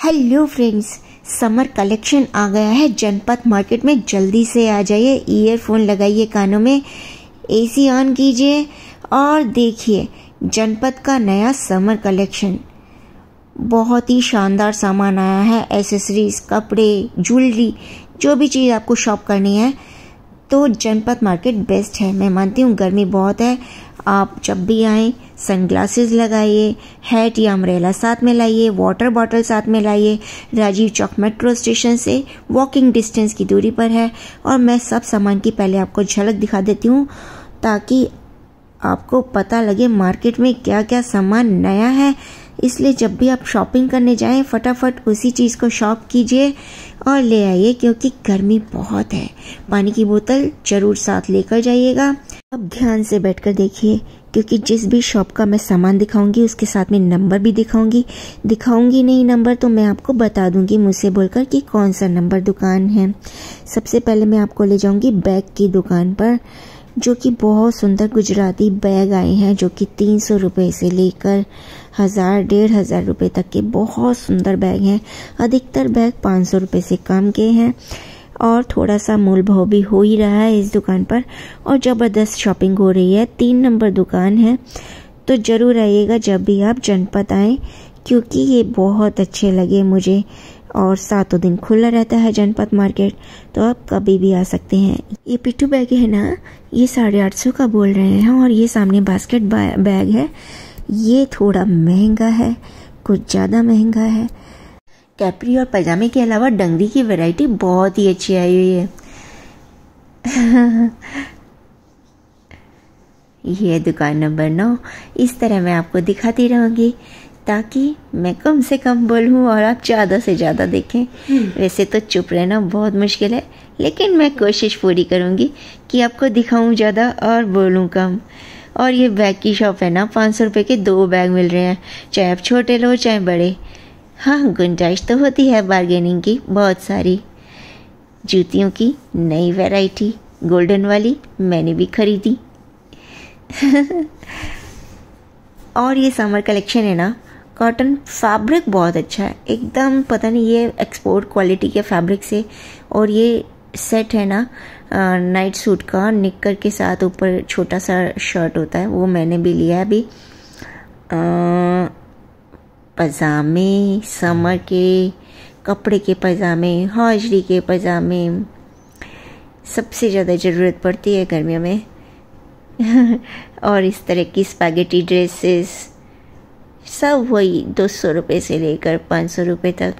Hello friends, summer collection आ गया है जनपद मार्केट में। जल्दी से आ जाइए, ईयरफोन लगाइए कानों में, एसी ऑन कीजिए और देखिए जनपद का नया समर कलेक्शन। बहुत ही शानदार सामान आया है, एसेसरीज, कपड़े, ज्वेलरी, जो भी चीज़ आपको शॉप करनी है तो जनपद मार्केट बेस्ट है। मैं मानती हूँ गर्मी बहुत है, आप जब भी आएँ सनग्लासेस लगाइए, हैट या अम्ब्रेला साथ में लाइए, वाटर बॉटल साथ में लाइए। राजीव चौक मेट्रो स्टेशन से वॉकिंग डिस्टेंस की दूरी पर है और मैं सब सामान की पहले आपको झलक दिखा देती हूँ ताकि आपको पता लगे मार्केट में क्या क्या सामान नया है। इसलिए जब भी आप शॉपिंग करने जाएं फटाफट उसी चीज़ को शॉप कीजिए और ले आइए, क्योंकि गर्मी बहुत है। पानी की बोतल जरूर साथ लेकर जाइएगा। अब ध्यान से बैठकर देखिए, क्योंकि जिस भी शॉप का मैं सामान दिखाऊंगी उसके साथ में नंबर भी दिखाऊंगी नहीं नंबर तो मैं आपको बता दूंगी मुझसे बोलकर कि कौन सा नंबर दुकान है। सबसे पहले मैं आपको ले जाऊंगी बैग की दुकान पर, जो कि बहुत सुंदर गुजराती बैग आए हैं, जो कि 300 रुपये से लेकर 1000-1500 रुपये तक के बहुत सुंदर बैग हैं। अधिकतर बैग 500 रुपये से कम के हैं और थोड़ा सा मूल भाव भी हो ही रहा है इस दुकान पर और ज़बरदस्त शॉपिंग हो रही है। 3 नंबर दुकान है, तो ज़रूर आइएगा जब भी आप जनपद आएँ, क्योंकि ये बहुत अच्छे लगे मुझे और 7 दिन खुला रहता है जनपद मार्केट, तो आप कभी भी आ सकते हैं। ये पिट्ठू बैग है ना, ये 850 का बोल रहे हैं और ये सामने बास्केट बैग है, ये थोड़ा महंगा है, कुछ ज़्यादा महंगा है। कैपरी और पजामे के अलावा डंगरी की वैरायटी बहुत ही अच्छी आई हुई है। ये दुकान नंबर 9। इस तरह मैं आपको दिखाती रहूँगी ताकि मैं कम से कम बोलूँ और आप ज़्यादा से ज़्यादा देखें। वैसे तो चुप रहना बहुत मुश्किल है, लेकिन मैं कोशिश पूरी करूँगी कि आपको दिखाऊँ ज़्यादा और बोलूँ कम। और ये बैग की शॉप है ना, 500 रुपये के 2 बैग मिल रहे हैं, चाहे आप छोटे लो चाहे बड़े। हाँ, गुंजाइश तो होती है बार्गेनिंग की बहुत सारी। जूतियों की नई वैरायटी गोल्डन वाली मैंने भी खरीदी। और ये समर कलेक्शन है ना, कॉटन फैब्रिक बहुत अच्छा है एकदम, पता नहीं ये एक्सपोर्ट क्वालिटी के फैब्रिक से। और ये सेट है ना नाइट सूट का, निक्कर के साथ ऊपर छोटा सा शर्ट होता है, वो मैंने भी लिया है अभी। पजामे, समर के कपड़े के पजामे, हाजरी के पजामे सबसे ज़्यादा ज़रूरत पड़ती है गर्मियों में। और इस तरह की स्पैगेटी ड्रेसेस सब वही 200 रुपये से लेकर 500 रुपये तक।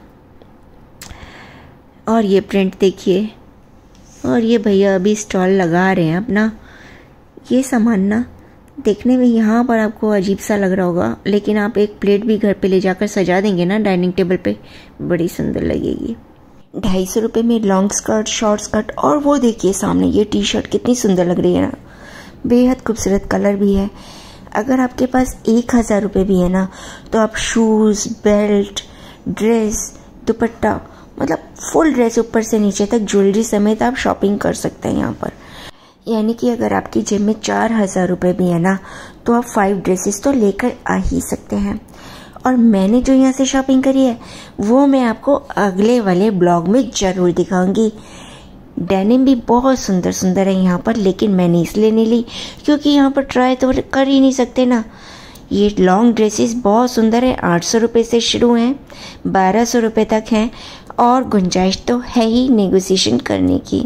और ये प्रिंट देखिए, और ये भैया अभी स्टॉल लगा रहे हैं अपना। ये सामान ना देखने में यहाँ पर आपको अजीब सा लग रहा होगा, लेकिन आप एक प्लेट भी घर पे ले जाकर सजा देंगे ना डाइनिंग टेबल पे, बड़ी सुंदर लगेगी। 250 रुपये में लॉन्ग स्कर्ट, शॉर्ट स्कर्ट, और वो देखिए सामने ये टी शर्ट कितनी सुंदर लग रही है ना, बेहद खूबसूरत कलर भी है। अगर आपके पास 1000 रुपये भी है ना, तो आप शूज़, बेल्ट, ड्रेस, दुपट्टा, मतलब फुल ड्रेस ऊपर से नीचे तक ज्वेलरी समेत आप शॉपिंग कर सकते हैं यहाँ पर। यानी कि अगर आपकी जेब में 4000 रुपये भी है ना, तो आप 5 ड्रेसेस तो लेकर आ ही सकते हैं। और मैंने जो यहाँ से शॉपिंग करी है वो मैं आपको अगले वाले ब्लॉग में ज़रूर दिखाऊंगी। डेनिम भी बहुत सुंदर सुंदर है यहाँ पर, लेकिन मैंने इसलिए नहीं ली क्योंकि यहाँ पर ट्राई तो कर ही नहीं सकते ना। ये लॉन्ग ड्रेसेस बहुत सुंदर है, 800 रुपये से शुरू हैं, 1200 रुपये तक हैं और गुंजाइश तो है ही नेगोशिएशन करने की।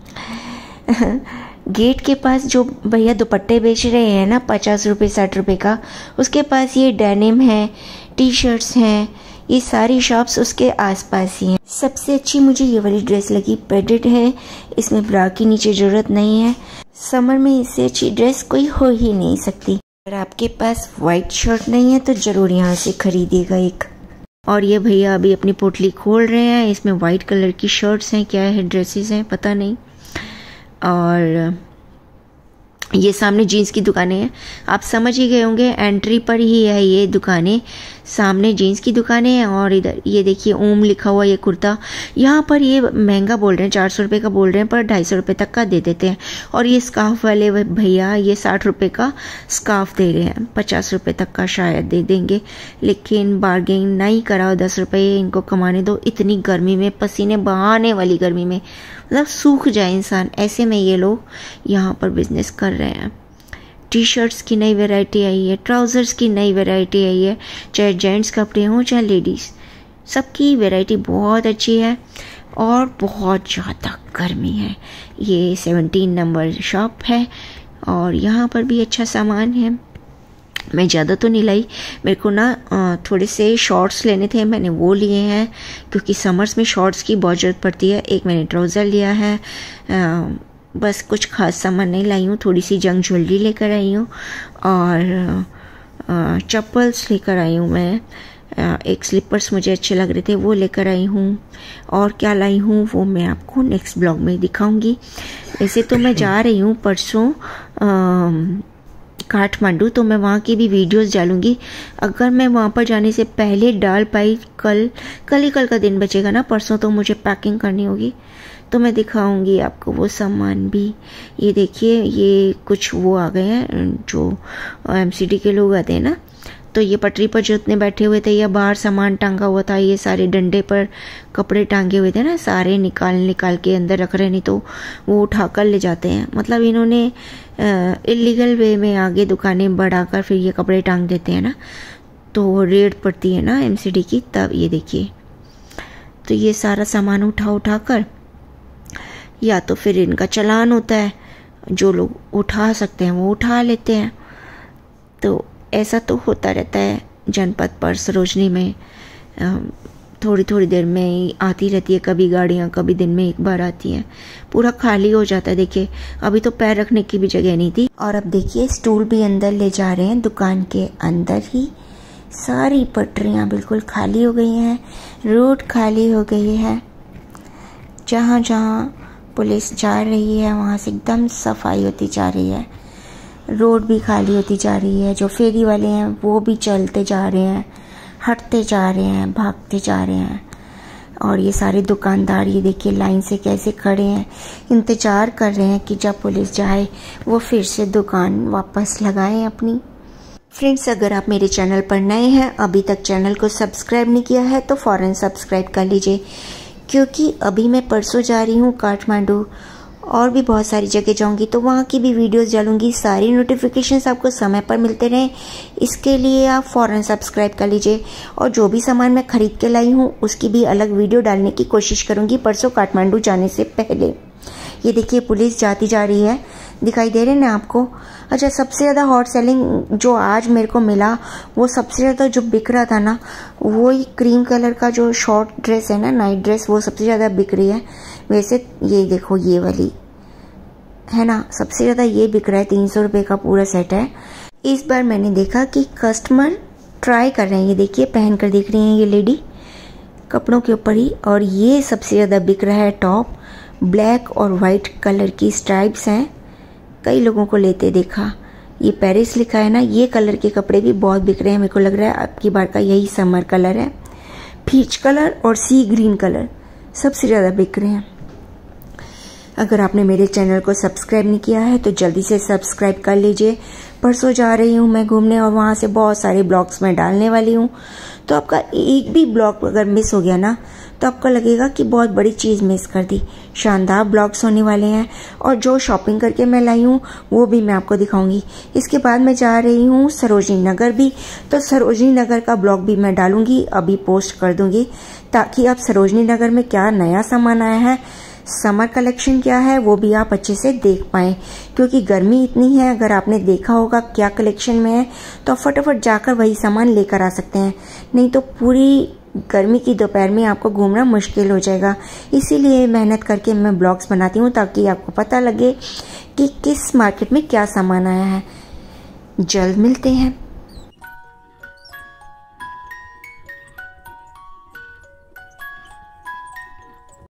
गेट के पास जो भैया दुपट्टे बेच रहे हैं ना 50 रुपये 60 रुपये का, उसके पास ये डेनिम है, टी शर्ट्स हैं, ये सारी शॉप्स उसके आसपास ही हैं। सबसे अच्छी मुझे ये वाली ड्रेस लगी, पेडेड है, इसमें ब्रा की नीचे ज़रूरत नहीं है। समर में इससे अच्छी ड्रेस कोई हो ही नहीं सकती। अगर आपके पास वाइट शर्ट नहीं है तो ज़रूर यहाँ से खरीदिएगा एक। और ये भैया अभी अपनी पोटली खोल रहे हैं, इसमें वाइट कलर की शर्ट्स हैं, क्या है ड्रेसेस हैं पता नहीं। और ये सामने जीन्स की दुकानें हैं, आप समझ ही गए होंगे, एंट्री पर ही है ये दुकानें। सामने जीन्स की दुकानें हैं और इधर ये देखिए ओम लिखा हुआ ये कुर्ता। यहाँ पर ये महंगा बोल रहे हैं, 400 रुपये का बोल रहे हैं, पर 250 रुपये तक का दे देते हैं। और ये स्कार्फ वाले भैया ये 60 रुपये का स्कार्फ दे रहे हैं, 50 रुपये तक का शायद दे देंगे, लेकिन बार्गेन नहीं कराओ, 10 रुपये इनको कमाने दो। इतनी गर्मी में, पसीने बहाने वाली गर्मी में, मतलब सूख जाए इंसान, ऐसे में ये लोग यहाँ पर बिजनेस कर रहे हैं। टी शर्ट्स की नई वैरायटी आई है, ट्राउज़र्स की नई वैरायटी आई है, चाहे जेंट्स कपड़े हों चाहे लेडीज़, सबकी वैरायटी बहुत अच्छी है और बहुत ज़्यादा गर्मी है। ये 17 नंबर शॉप है और यहाँ पर भी अच्छा सामान है। मैं ज़्यादा तो नहीं लाई, मेरे को ना थोड़े से शॉर्ट्स लेने थे, मैंने वो लिए हैं क्योंकि समर्स में शॉर्ट्स की बहुत ज़रूरत पड़ती है। एक मैंने ट्राउज़र लिया है, बस कुछ खास सामान नहीं लाई हूँ। थोड़ी सी जंग ज्वेलरी लेकर आई हूँ और चप्पल्स लेकर आई हूँ मैं। एक स्लीपर्स मुझे अच्छे लग रहे थे वो लेकर आई हूँ। और क्या लाई हूँ वो मैं आपको नेक्स्ट ब्लॉग में दिखाऊंगी। वैसे तो मैं जा रही हूँ परसों काठमांडू, तो मैं वहाँ की भी वीडियोस डालूंगी। अगर मैं वहाँ पर जाने से पहले डाल पाई, कल का दिन बचेगा ना, परसों तो मुझे पैकिंग करनी होगी, तो मैं दिखाऊंगी आपको वो सामान भी। ये देखिए ये कुछ वो आ गए हैं जो एमसीडी के लोग आते हैं ना, तो ये पटरी पर जो इतने बैठे हुए थे या बाहर सामान टांगा हुआ था, ये सारे डंडे पर कपड़े टांगे हुए थे ना, सारे निकाल के अंदर रख रहे, नहीं तो वो उठा कर ले जाते हैं। मतलब इन्होंने इलीगल वे में आगे दुकानें बढ़ाकर फिर ये कपड़े टांग देते हैं ना, तो रेड पड़ती है ना एमसीडी की, तब ये देखिए। तो ये सारा सामान उठा कर, या तो फिर इनका चालान होता है, जो लोग उठा सकते हैं वो उठा लेते हैं। तो ऐसा तो होता रहता है जनपद पर सरोजनी में, थोड़ी देर में ही आती रहती है कभी गाड़ियाँ, कभी दिन में एक बार आती हैं। पूरा खाली हो जाता है। देखिए अभी तो पैर रखने की भी जगह नहीं थी। और अब देखिए स्टूल भी अंदर ले जा रहे हैं, दुकान के अंदर ही सारी पटरियाँ बिल्कुल खाली हो गई हैं, रोड खाली हो गई है। जहाँ जहाँ पुलिस जा रही है वहाँ से एकदम सफाई होती जा रही है, रोड भी खाली होती जा रही है। जो फेरी वाले हैं वो भी चलते जा रहे हैं, हटते जा रहे हैं, भागते जा रहे हैं। और ये सारे दुकानदार ये देखिए लाइन से कैसे खड़े हैं, इंतज़ार कर रहे हैं कि जब पुलिस जाए वो फिर से दुकान वापस लगाएं अपनी। फ्रेंड्स, अगर आप मेरे चैनल पर नए हैं, अभी तक चैनल को सब्सक्राइब नहीं किया है तो फ़ौरन सब्सक्राइब कर लीजिए, क्योंकि अभी मैं परसों जा रही हूँ काठमांडू और भी बहुत सारी जगह जाऊंगी, तो वहाँ की भी वीडियोस डालूंगी। सारी नोटिफिकेशंस आपको समय पर मिलते रहें, इसके लिए आप फ़ौरन सब्सक्राइब कर लीजिए। और जो भी सामान मैं खरीद के लाई हूँ उसकी भी अलग वीडियो डालने की कोशिश करूँगी परसों काठमांडू जाने से पहले। ये देखिए पुलिस जाती जा रही है, दिखाई दे रहे हैं ना आपको। अच्छा, सबसे ज़्यादा हॉट सेलिंग जो आज मेरे को मिला, वो सबसे ज़्यादा जो बिक रहा था ना, वो ही क्रीम कलर का जो शॉर्ट ड्रेस है ना, नाइट ड्रेस, वो सबसे ज़्यादा बिक रही है। वैसे ये देखो ये वाली है ना, सबसे ज़्यादा ये बिक रहा है, 300 रुपये का पूरा सेट है। इस बार मैंने देखा कि कस्टमर ट्राई कर रहे हैं, ये देखिए पहन कर देख रही हैं ये लेडी कपड़ों के ऊपर ही। और ये सबसे ज़्यादा बिक रहा है टॉप, ब्लैक और वाइट कलर की स्ट्राइप्स हैं, कई लोगों को लेते देखा। ये पेरिस लिखा है ना, ये कलर के कपड़े भी बहुत बिक रहे हैं। मेरे को लग रहा है आपकी बार का यही समर कलर है। पीच कलर और सी ग्रीन कलर सबसे ज़्यादा बिक रहे हैं। अगर आपने मेरे चैनल को सब्सक्राइब नहीं किया है तो जल्दी से सब्सक्राइब कर लीजिए। परसों जा रही हूँ मैं घूमने और वहाँ से बहुत सारे ब्लॉग्स मैं डालने वाली हूँ, तो आपका एक भी ब्लॉग अगर मिस हो गया ना तो आपको लगेगा कि बहुत बड़ी चीज़ मिस कर दी। शानदार ब्लॉग्स होने वाले हैं और जो शॉपिंग करके मैं लाई हूँ वो भी मैं आपको दिखाऊंगी। इसके बाद मैं जा रही हूँ सरोजनी नगर भी, तो सरोजनी नगर का ब्लॉग भी मैं डालूंगी, अभी पोस्ट कर दूंगी, ताकि आप सरोजनी नगर में क्या नया सामान आया है, समर कलेक्शन क्या है, वो भी आप अच्छे से देख पाएँ। क्योंकि गर्मी इतनी है, अगर आपने देखा होगा क्या कलेक्शन में है तो आप फटाफट जाकर वही सामान लेकर आ सकते हैं, नहीं तो पूरी गर्मी की दोपहर में आपको घूमना मुश्किल हो जाएगा। इसीलिए मेहनत करके मैं ब्लॉग्स बनाती हूँ ताकि आपको पता लगे कि किस मार्केट में क्या सामान आया है। जल्द मिलते हैं।